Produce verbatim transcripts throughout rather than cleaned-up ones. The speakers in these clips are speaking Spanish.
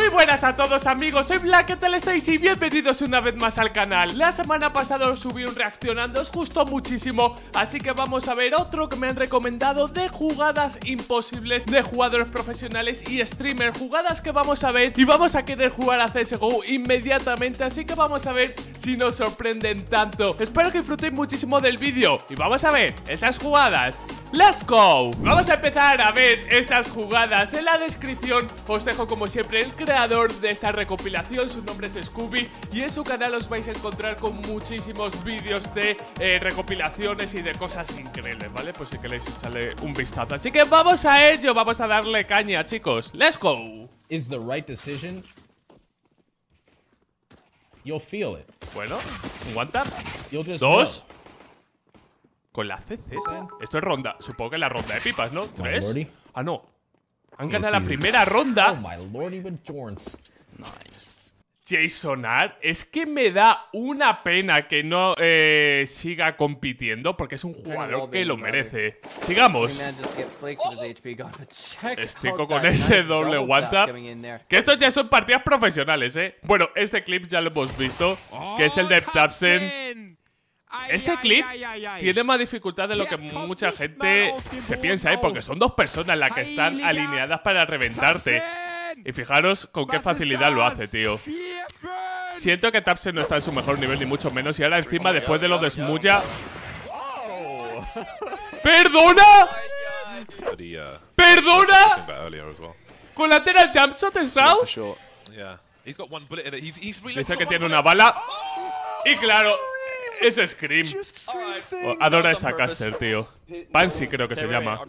Muy buenas a todos amigos, soy Black, ¿qué tal estáis? Y bienvenidos una vez más al canal. La semana pasada os subí un reaccionando, os gustó muchísimo, así que vamos a ver otro que me han recomendado de jugadas imposibles de jugadores profesionales y streamers. Jugadas que vamos a ver y vamos a querer jugar a C S G O inmediatamente, así que vamos a ver si nos sorprenden tanto. Espero que disfrutéis muchísimo del vídeo y vamos a ver esas jugadas. ¡Let's go! Vamos a empezar a ver esas jugadas. En la descripción os dejo como siempre el creador de esta recopilación, su nombre es Scooby, y en su canal os vais a encontrar con muchísimos vídeos de eh, recopilaciones y de cosas increíbles, ¿vale? Pues si queréis echarle un vistazo. Así que vamos a ello, vamos a darle caña, chicos. ¡Let's go! Is the right decision. You'll feel it. Bueno, un one tap. Dos. Con la C C. Esto es ronda. Supongo que es la ronda de pipas, ¿no? ¿Tres? Ah, no. Han ganado la primera ronda. Oh, my lord, even Jorns. Nice. Jasonar, es que me da una pena que no eh, siga compitiendo, porque es un jugador que lo merece. Sigamos. Estico con ese doble one tap. Que estos ya son partidas profesionales, eh. Bueno, este clip ya lo hemos visto, que es el de Tapsen. Este clip tiene más dificultad de lo que mucha gente se piensa, ¿eh? Porque son dos personas las que están alineadas para reventarte. Y fijaros con qué facilidad lo hace, tío. Siento que Tapsen no está en su mejor nivel, ni mucho menos. Y ahora encima, después de lo de Smuya… ¿Perdona? ¿Perdona? ¿Colateral jump shot es Raw? Dice que tiene una bala. Y claro… Es Scream. Oh, adora esa caster, tío. Pansy creo que se llama.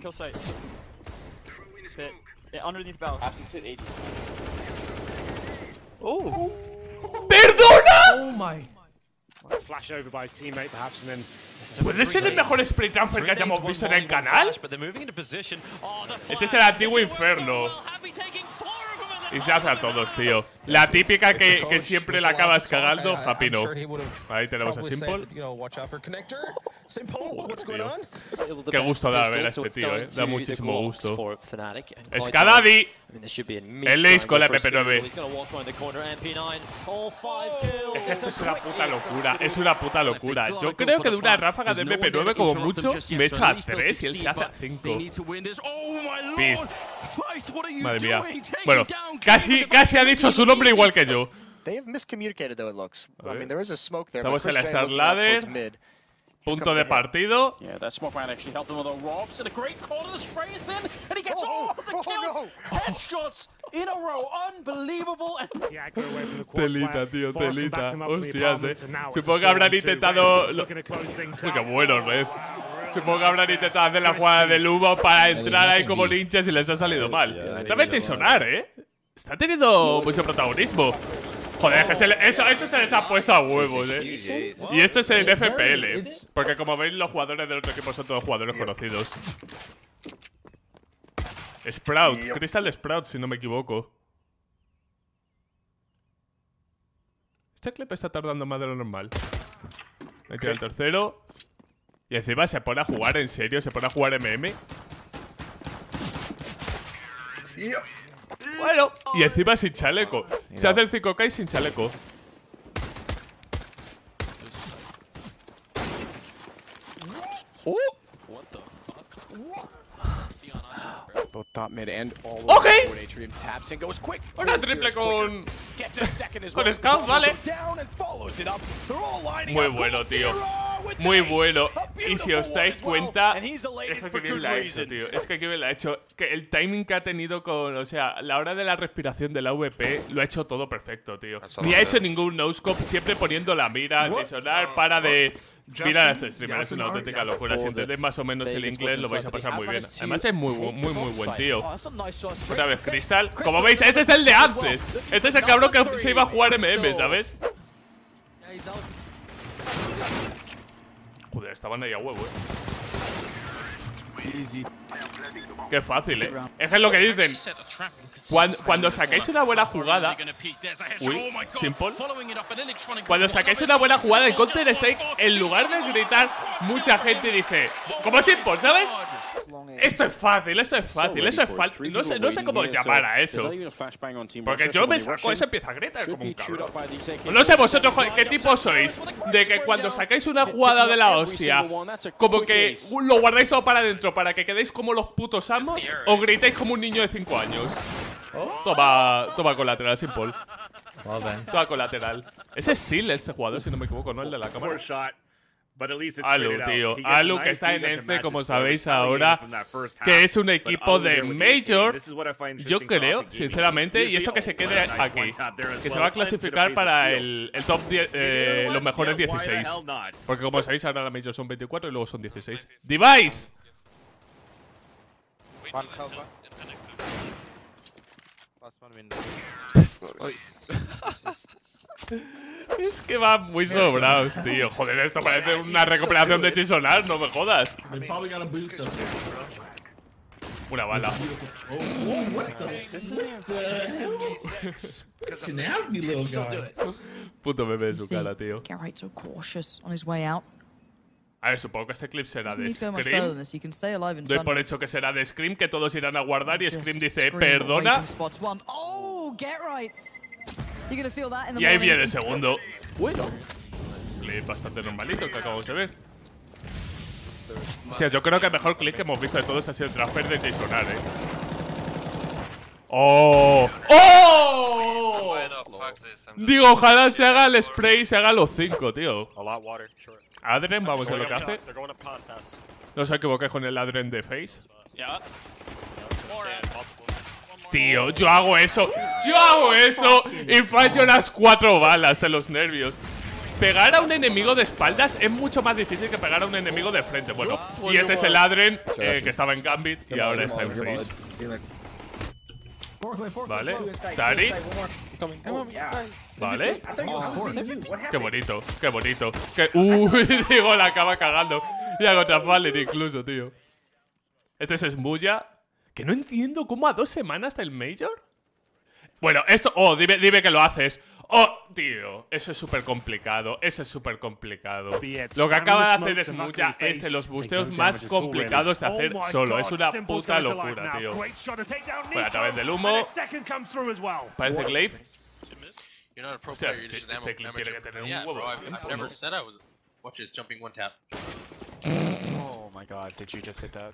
¡Perdona! ¿Puede ser el mejor spray transfer que hayamos visto en el canal? Este es el antiguo Inferno. Y se hace a todos, tío. La típica que, que siempre la acabas cagando, Happy no. Ahí tenemos a Simple. Oh, qué gusto da ver a este tío, eh. Da muchísimo gusto. Skadadi. El Lace con la M P nueve. Es que esto es una puta locura. Es una puta locura. Yo creo que de una ráfaga de M P nueve como mucho me echo a tres y él se hace a cinco. Piz. Madre mía. Bueno, casi, casi ha dicho su nombre igual que yo. Estamos en la Star Ladder. Punto de partido. Telita, tío, telita. Hostias, eh. Supongo que habrán intentado… Lo... Uy, qué bueno, Red. Supongo que habrán intentado hacer la jugada del humo para entrar ahí como linches y les ha salido mal. También Jasonar, eh. Está teniendo mucho protagonismo. Joder, que se le, eso, eso se les ha puesto a huevos, eh. Y esto es en F P L. Porque como veis, los jugadores del otro equipo son todos jugadores conocidos. Sprout, Crystal Sprout, si no me equivoco. Este clip está tardando más de lo normal. Me queda el tercero. Y encima se pone a jugar en serio, se pone a jugar M M. Bueno, y encima sin chaleco. Se hace el cinco K y sin chaleco. Oh. Ok. Una triple con… Con Scout, vale. Muy bueno, tío. Muy bueno. Y si os dais cuenta, es que bien la ha hecho, tío. Es que bien la ha hecho. Que el timing que ha tenido con… O sea, la hora de la respiración de la V P lo ha hecho todo perfecto, tío. Ni ha hecho ningún no-scope, siempre poniendo la mira, de sonar, para de… Mirar a este streamer, es una auténtica locura. Si entendéis más o menos el inglés, lo vais a pasar muy bien. Además es muy, muy, muy buen tío. Otra vez Crystal. Como veis, este es el de antes. Este es el cabrón que se iba a jugar M M, ¿sabes? Joder, estaban ahí a huevo, eh. Qué fácil, eh. Es que es lo que dicen. Cuando, cuando saquéis una buena jugada… Uy, Simple. Cuando saquéis una buena jugada en Counter Strike, en lugar de gritar, mucha gente dice… Como Simple, ¿sabes? Esto es fácil, esto es fácil, eso es fácil. No sé, no sé cómo llamar a eso. Porque yo me saco eso, empieza a gritar como un cabrón. No sé vosotros qué tipo sois. De que cuando sacáis una jugada de la hostia, como que lo guardáis todo para adentro para que quedéis como los putos amos, o gritéis como un niño de cinco años. Toma, toma colateral, Simple. Toma colateral. Es Steel este jugador, si no me equivoco, ¿no? El de la cámara. Alu, tío. Alu, que está en Ence, como sabéis ahora, que es un equipo de Major. Yo creo, sinceramente, y eso que se quede aquí, que se va a clasificar para el, el top diez, eh, los mejores dieciséis. Porque como sabéis, ahora la Major son veinticuatro y luego son dieciséis. ¡Device! Es que van muy sobrados, tío. Joder, esto parece una recuperación de Chisonar, no me jodas. Una bala. Puto bebé en su cara, tío. A ver, supongo que este clip será de Scream. Doy por hecho que será de Scream, que todos irán a guardar y Scream dice, perdona. Y ahí viene el segundo. Bueno, clip bastante normalito que acabamos de ver. O sea, yo creo que el mejor clip que hemos visto de todos ha sido el transfer de Chisonar, eh. ¡Oh! ¡Oh! Digo, ojalá se haga el spray y se haga los cinco, tío. Adren, vamos a ver lo que hace. No os equivoquéis con el Adren de Face. Tío, yo hago eso. Yo hago eso y fallo las cuatro balas de los nervios. Pegar a un enemigo de espaldas es mucho más difícil que pegar a un enemigo de frente. Bueno, y este es el Adren, eh, que estaba en Gambit y ahora está en Face. Vale, Tari. Vale. Qué bonito, qué bonito. Qué... Uy, digo, la acaba cagando. Y hago otra Fallen incluso, tío. Este es Smuya. Que no entiendo cómo a dos semanas del Major. Bueno, esto... Oh, dime, dime que lo haces. Oh, tío, eso es súper complicado. Eso es súper complicado. Lo que acaba de hacer Smuya es de los busteos más complicados de hacer solo. Es una puta locura, tío. Bueno, a través del humo. Parece Glaive. O sea, este, este clip tiene que tener un huevo. Oh my god, did you just hit that?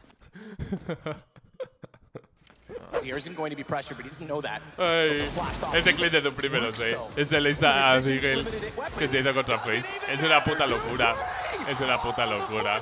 Ay, este clip de tu primero, sé. Es el Isa Sigel que se hizo contra Face. Es una puta locura. Es una puta locura.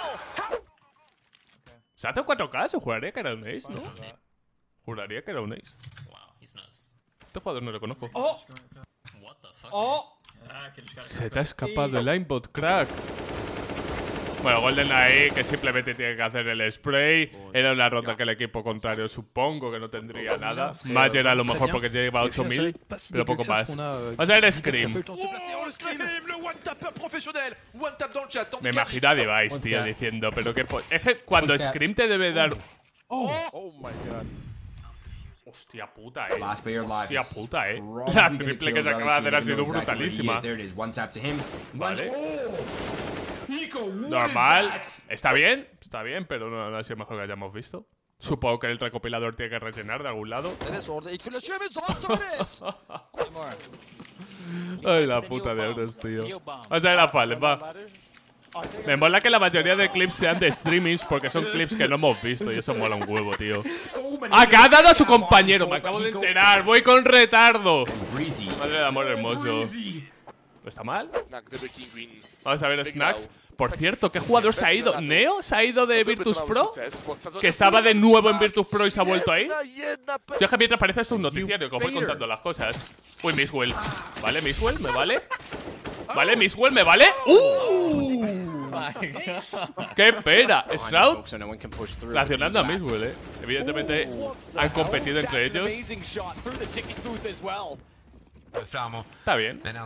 ¿Se hace cuatro K? ¿Se juraría que era un ace, no? Juraría que era un ace. Este jugador no lo conozco. ¡Oh! ¡Oh! Se te ha escapado el aimbot, crack. Bueno, Golden ahí, que simplemente tiene que hacer el spray. Era una ronda que el equipo contrario supongo que no tendría nada. Mager a lo mejor porque lleva ocho mil, pero poco más. Vamos a ver Scream. Me imagino a Device, tío, diciendo, pero que... Es que cuando Scream te debe dar... Oh my god. Hostia puta, eh. Hostia puta, eh. La triple que se acaba de hacer ha sido brutalísima. Vale. Normal. Está bien, está bien, pero no, no ha sido mejor que hayamos visto. Supongo que el recopilador tiene que rellenar de algún lado. Ay, la puta de euros, tío. Vamos a ver a Fallen, va. Me mola que la mayoría de clips sean de streamings porque son clips que no hemos visto y eso mola un huevo, tío. ¡Ah, que ha dado a su compañero! Me acabo de enterar. Voy con retardo. Madre de amor hermoso. ¿Está mal? Vamos a ver Snacks. Por cierto, ¿qué jugador se ha ido? ¿Neo se ha ido de Virtus Pro? ¿Que estaba de nuevo en Virtus Pro y se ha vuelto ahí? Yo es que mientras parece esto un noticiario que os voy contando las cosas. Uy, Misswell. ¿Vale, Misswell? ¿Me vale? ¿Vale, Misswell? ¿Me vale? ¡Uh! ¡Qué pena! Shroud reaccionando a Misswell, eh. Evidentemente han competido entre ellos. Está bien. La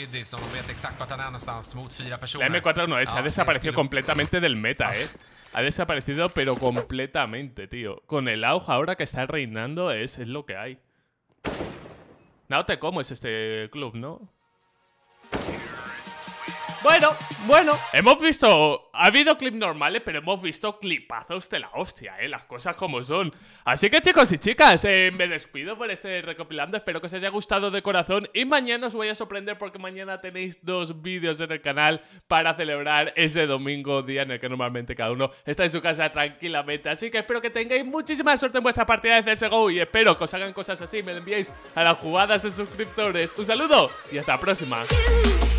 M cuatro uno S ha desaparecido completamente del meta, eh. Ha desaparecido, pero completamente, tío. Con el auge ahora que está reinando es, es lo que hay. No te como es este club, ¿no? Bueno, bueno, hemos visto, ha habido clips normales, pero hemos visto clipazos de la hostia, eh, las cosas como son. Así que chicos y chicas, eh, me despido por este recopilando, espero que os haya gustado de corazón y mañana os voy a sorprender porque mañana tenéis dos vídeos en el canal para celebrar ese domingo, día en el que normalmente cada uno está en su casa tranquilamente. Así que espero que tengáis muchísima suerte en vuestra partida de C S G O y espero que os hagan cosas así, me lo enviéis a las jugadas de suscriptores. Un saludo y hasta la próxima.